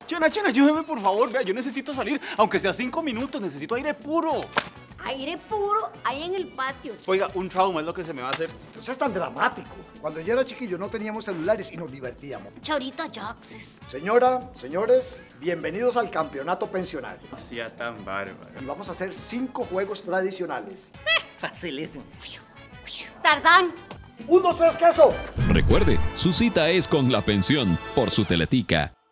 Chena, ayúdeme por favor, vea, yo necesito salir, aunque sea 5 minutos, necesito aire puro. Aire puro ahí en el patio. Oiga, un trauma es lo que se me va a hacer. No seas tan dramático. Cuando yo era chiquillo no teníamos celulares y nos divertíamos. Chorita Jaxes. Señora, señores, bienvenidos al campeonato pensionario. No sea tan bárbaro. Y vamos a hacer 5 juegos tradicionales. Facilísimo. Tarzán. 1, 2, 3, queso. Recuerde, su cita es con la pensión por su Teletica.